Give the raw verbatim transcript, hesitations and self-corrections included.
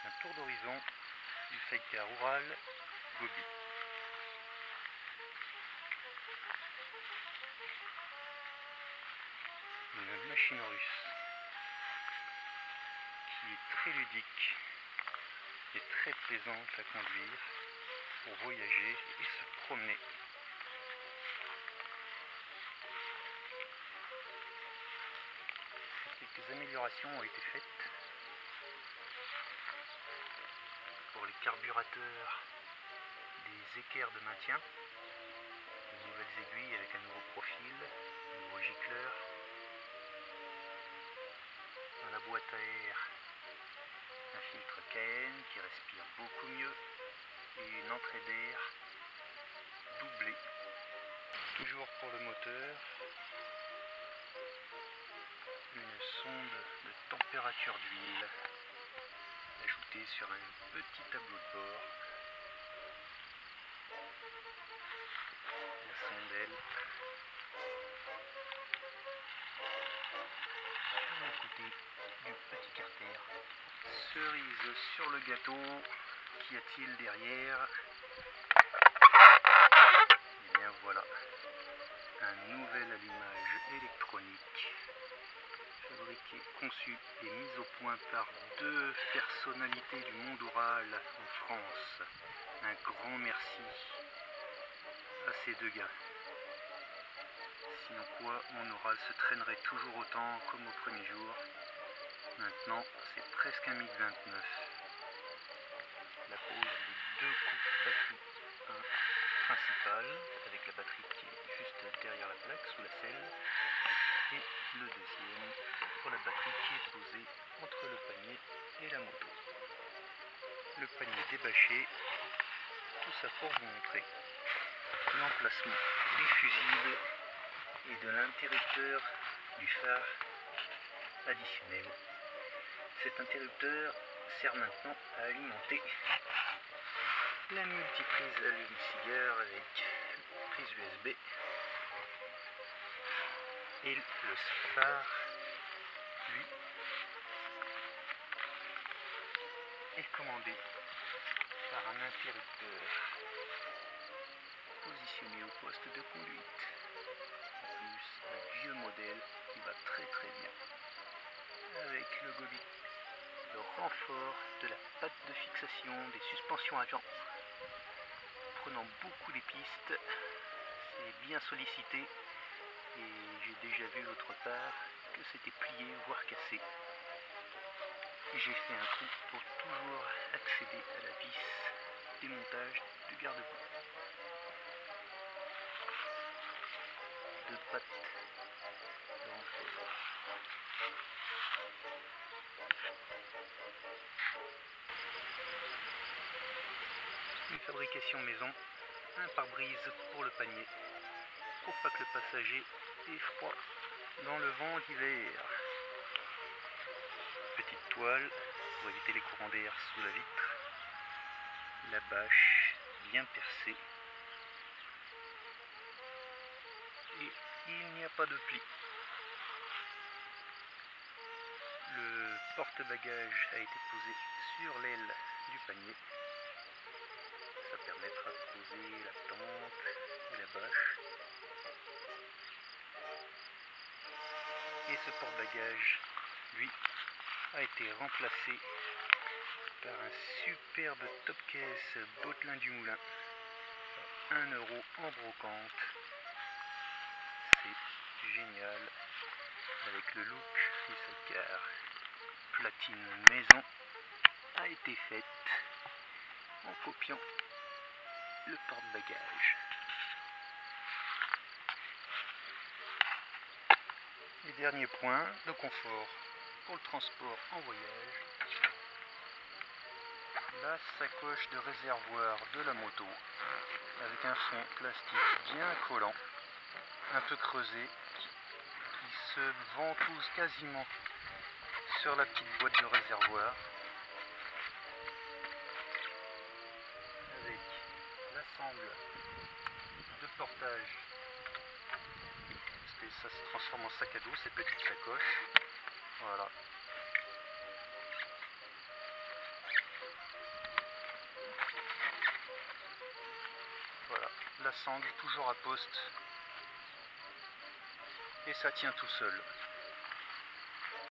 un tour d'horizon du sidecar Oural Gobi. Une machine russe qui est très ludique et très plaisante à conduire pour voyager et se promener. Quelques améliorations ont été faites pour les carburateurs des équerres de maintien, de nouvelles aiguilles avec un nouveau profil, un nouveau gicleur. Dans la boîte à air, un filtre K N qui respire beaucoup mieux et une entrée d'air doublée. Toujours pour le moteur, une sonde de température d'huile ajoutée sur un petit tableau de bord. La sonde, elle, sur le côté du petit carter. Cerise sur le gâteau, qu'y a-t-il derrière? Et bien voilà, un nouvel allumage électronique fabriqué, conçu et mis au point par deux personnalités du monde oral en France. Un grand merci à ces deux gars. Sinon quoi, mon oral se traînerait toujours autant comme au premier jour. Maintenant, c'est presque un MiG vingt-neuf. La pose de deux coupes batterie, un principal avec la batterie qui est juste derrière la plaque sous la selle, et le deuxième pour la batterie qui est posée entre le panier et la moto. Le panier débâché, tout ça pour vous montrer l'emplacement des fusibles et de l'interrupteur du phare additionnel. Cet interrupteur sert maintenant à alimenter la multiprise allume-cigare avec prise U S B et le phare, lui, est commandé par un interrupteur positionné au poste de conduite. En plus, un vieux modèle qui va très très bien avec le Gobi. Le renfort de la patte de fixation des suspensions avant. Prenant beaucoup les pistes, c'est bien sollicité et j'ai déjà vu autre part que c'était plié voire cassé. J'ai fait un coup pour toujours accéder à la vis démontage du garde-boue. Deux pattes de renfort. Une fabrication maison, un pare-brise pour le panier, pour pas que le passager ait froid dans le vent d'hiver. Petite toile pour éviter les courants d'air sous la vitre. La bâche bien percée. Et il n'y a pas de pli. Le porte-bagages a été posé sur l'aile du panier. Ça permettra de poser la tente et la bâche. Et ce porte-bagages, lui, a été remplacé par un superbe top case Botelin du Moulin. un euro en brocante. C'est génial. Avec le look du sidecar. Platine maison a été faite en copiant le porte-bagages. Et dernier point, le confort pour le transport en voyage. La sacoche de réservoir de la moto avec un fond plastique bien collant, un peu creusé, qui se ventouse quasiment sur la petite boîte de réservoir, avec l'ensemble de portage. Ça se transforme en sac à dos, ces petites sacoches. Voilà. la sangle, toujours à poste. Et ça tient tout seul.